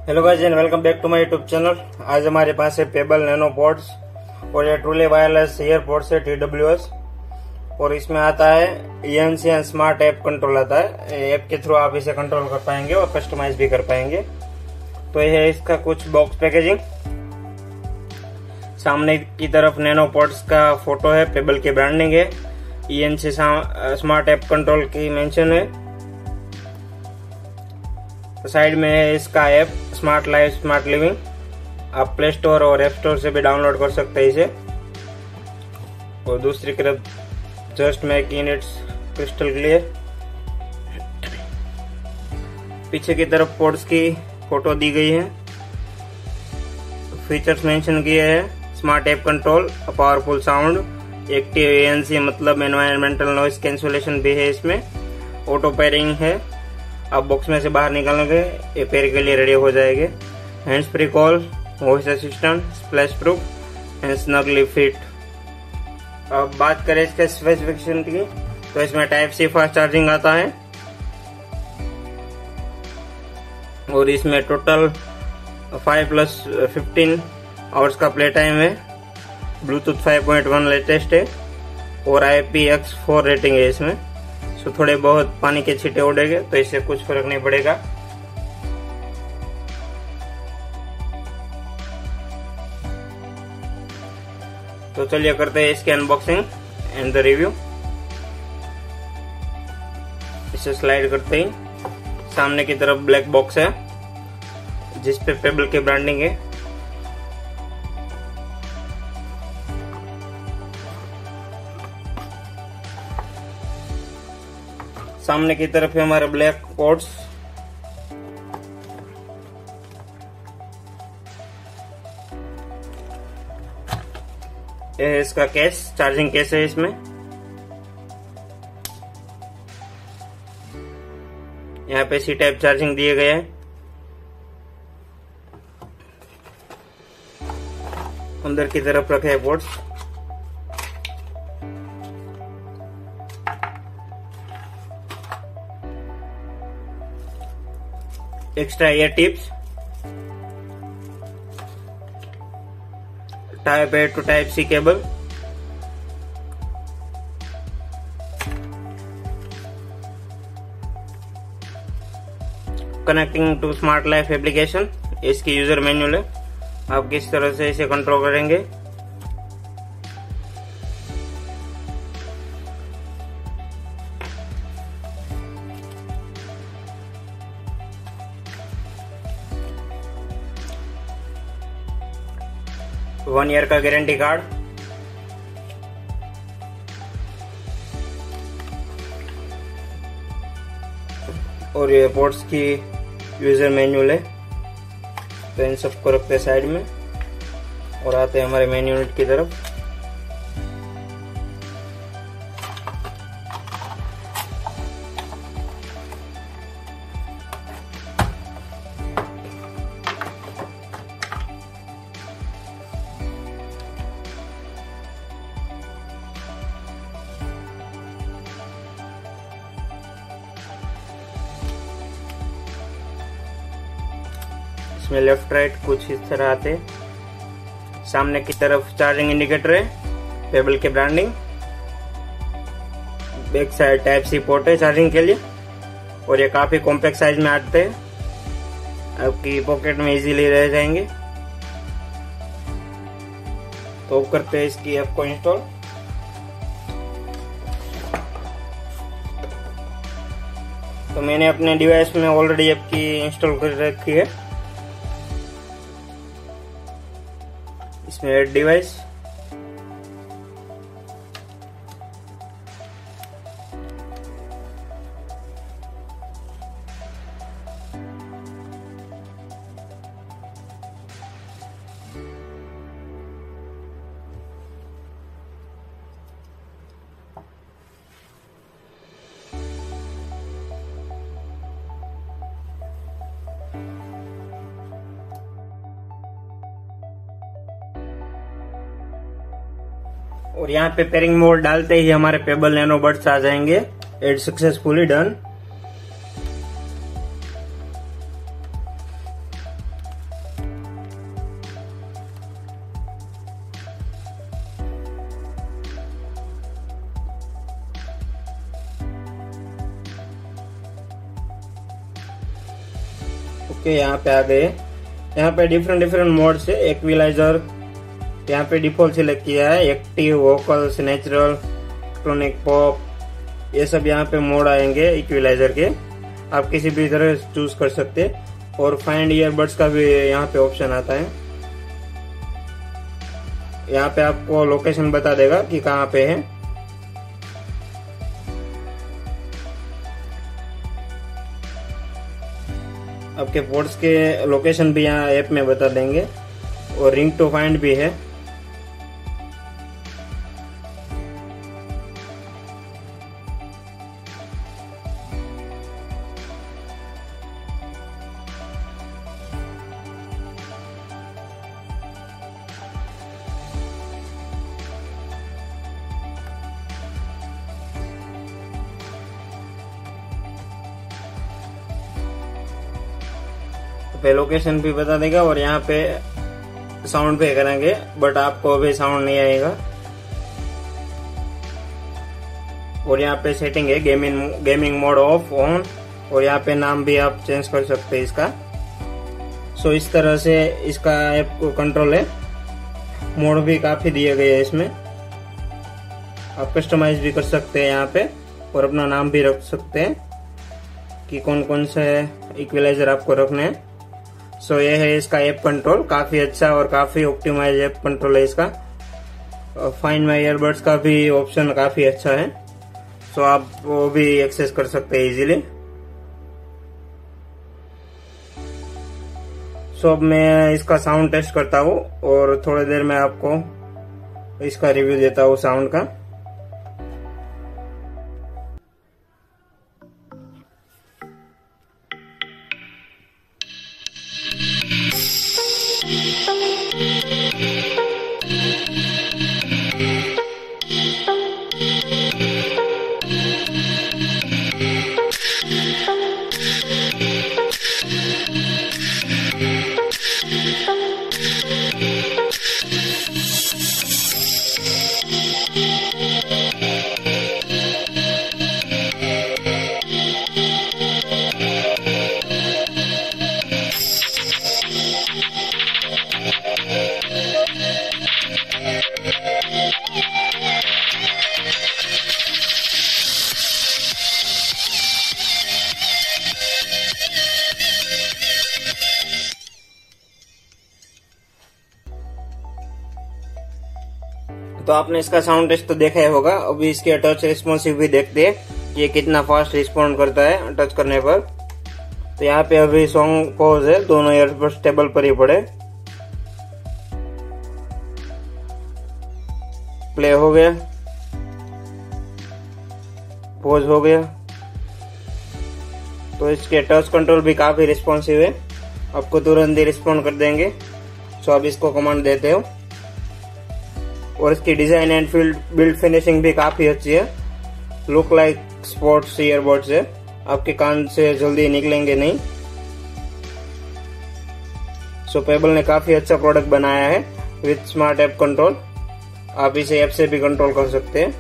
Hello guys and welcome back to my YouTube channel. आज हमारे पास है पेबल नैनो पॉड्स और ये ट्रूली वायरलेस ईयरपॉड्स है TWS और इसमें आता है ENC स्मार्ट ऐप कंट्रोल आता है। ऐप के थ्रू आप इसे कंट्रोल कर पाएंगे और कस्टमाइज भी कर पाएंगे। तो यह है इसका कुछ बॉक्स पैकेजिंग। सामने की तरफ नैनो पॉड्स का फोटो है, पेबल की ब्रांडिंग है, ENC स्मार्ट ऐप कंट्रोल की मेंशन है। साइड में है इसका app smart life smart living. आप प्ले स्टोर और ऐप स्टोर से भी डाउनलोड कर सकते हैं इसे। और दूसरी तरफ just make in its crystal clear. पीछे की तरफ पोर्ट्स की फोटो दी गई है। फीचर्स मेंशन किए हैं, smart app control, powerful sound, active ANC मतलब एनवायरमेंटल नॉइस कैंसलेशन भी है इसमें, ऑटो पेयरिंग है। आप बॉक्स में से बाहर निकालेंगे ये पेयर के लिए रेडी हो जाएंगे। Hands free call, voice assistant, splash proof and snugly fit. अब बात करें इसके स्पेसिफिकेशन की, तो इसमें टाइप C फास्ट चार्जिंग आता है और इसमें टोटल 5+15 आवर्स का प्ले टाइम है। ब्लूटूथ 5.1 लेटेस्ट है और IPX4 रेटिंग है इसमें। तो थोड़े बहुत पानी के छींटे उड़ेंगे तो इससे कुछ फर्क नहीं पड़ेगा। तो चलिए करते हैं इसके अनबॉक्सिंग एंड द रिव्यू। इसे स्लाइड करते ही सामने की तरफ ब्लैक बॉक्स है जिस पे पेबल की ब्रांडिंग है। सामने की तरफ है हमारे ब्लैक पॉड्स। यह है इसका केस, चार्जिंग केस है इसमें। यहाँ पे C टाइप चार्जिंग दिए गए हैं। अंदर की तरफ रखे हैं ports. Extra ear tips, type A to type C cable, connecting to smart life application. इसकी यूजर मैनुअल है, आप किस तरह से इसे कंट्रोल करेंगे। वन ईयर का गारंटी कार्ड, और ये पोर्ट्स की यूजर मैनुअल है। तो इन सबको रखते हैं साइड में और आते हैं हमारे मेन यूनिट की तरफ। इसमें लेफ्ट राइट कुछ इस तरह आते। सामने की तरफ चार्जिंग इंडिकेटर है, पेबल के branding. Back side type C port है चार्जिंग के लिए और ये काफी कॉम्पैक्ट साइज में आते हैं, आपकी पॉकेट में इजीली रह जाएंगे। तो करते हैं इसकी ऐप को इंस्टॉल। तो मैंने अपने डिवाइस में ऑलरेडी ऐप की इंस्टॉल कर रखी है। इसमें ऐड डिवाइस, और यहाँ पे पेयरिंग मोड डालते ही हमारे पेबल नैनो बड्स आ जाएंगे। Add successfully done. के यहाँ पे आ गए। यहाँ पे डिफरेंट मोड से इक्विलाइजर यहाँ पे डिफॉल्ट सिलेक्ट किया है, active, vocals, natural, electronic, pop, ये सब यहाँ पे मोड आएंगे इक्विलाइजर के। आप किसी भी तरह चूज कर सकते हैं। और फाइंड ईयरबड्स का भी यहाँ पे ऑप्शन आता है। यहाँ पे आपको लोकेशन बता देगा कि कहाँ पे है। आपके पोर्ट्स के लोकेशन भी यहाँ ऐप में बता देंगे। और रिंग टू फाइंड भी है। पे लोकेशन भी बता देगा। और यहाँ पे साउंड पे करेंगे, बट आपको अभी साउंड नहीं आएगा। और यहाँ पे सेटिंग है गेमिंग मोड ऑफ ऑन। और यहाँ पे नाम भी आप चेंज कर सकते हैं इसका। सो इस तरह से इसका ऐप को कंट्रोल है। मोड भी काफी दिए गए हैं इसमें। आप कस्टमाइज भी कर सकते हैं यहाँ पे। और अपना नाम भी रख सकते हैं कि कौन कौन से इक्विलाइजर आपको रखने हैं। सो ये है इसका ऐप कंट्रोल। काफी अच्छा और काफी ऑप्टिमाइज ऐप कंट्रोल है इसका। फाइंड माय ईयरबड्स का भी ऑप्शन काफी अच्छा है। सो आप वो भी एक्सेस कर सकते हैं इजीली। सो अब मैं इसका साउंड टेस्ट करता हूँ और थोड़ी देर में आपको इसका रिव्यू देता हूँ साउंड का। तो आपने इसका साउंड टेस्ट तो देखा ही होगा। अभी इसके टच रिस्पॉन्सिव भी देखते हैं कि ये कितना फास्ट रिस्पॉन्ड करता है टच करने पर। तो यहाँ पे अभी सॉन्ग पॉज है, दोनों ईयरबड्स टेबल पर ही पड़े। प्ले हो गया, पॉज हो गया। तो इसके टच कंट्रोल भी काफी रिस्पॉन्सिव है, आपको तुरंत ही रिस्पॉन्ड कर देंगे। सो आप इसको कमांड देते हो। और इसकी डिजाइन एंड बिल्ड फिनिशिंग भी काफी अच्छी है। लुक लाइक स्पोर्ट्स ईयरबड्स है, आपके कान से जल्दी निकलेंगे नहीं। सो पेबल ने काफी अच्छा प्रोडक्ट बनाया है विद स्मार्ट ऐप कंट्रोल। आप इसे ऐप से भी कंट्रोल कर सकते हैं।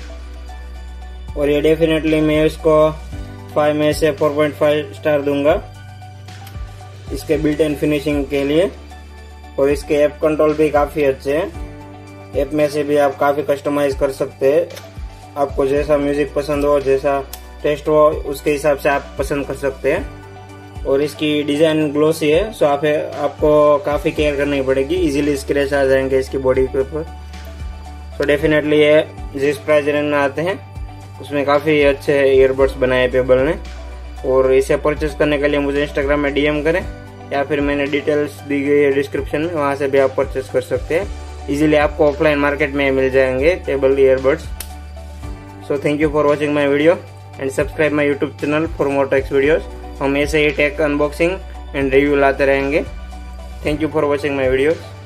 और ये डेफिनेटली मैं इसको 5 में से 4.5 स्टार दूंगा इसके बिल्ट इन फिनिशिंग के लिए। और इसके ऐप कंट्रोल भी काफी अच्छे हैं। ऐप में से भी आप काफी कस्टमाइज कर सकते हैं। आपको जैसा म्यूजिक पसंद हो, जैसा टेस्ट हो, उसके हिसाब से आप पसंद कर सकते हैं। और इसकी डिजाइन ग्लोसी है, सो आपको काफी केयर करनी पड़ेगी। इजीली स्क्रैच आ जाएंगे इसकी बॉडी के ऊपर। सो डेफिनेटली ये जिस प्राइस रेंज में आते हैं उसमें काफी अच्छे ईयरबड्स बनाए पेबल ने। और इसे परचेस करने के लिए मुझे इंस्टाग्राम में डीएम करें, या फिर मैंने डिटेल्स दी गई है डिस्क्रिप्शन में, वहां से भी आप परचेस कर सकते हैं। इजीली आपको ऑफलाइन मार्केट में मिल जाएंगे Pebble earbuds. So thank you for watching my video and subscribe my YouTube channel for more techs videos. हम ऐसे ही टेक अनबॉक्सिंग एंड रिव्यू लाते रहेंगे। Thank you for watching my videos.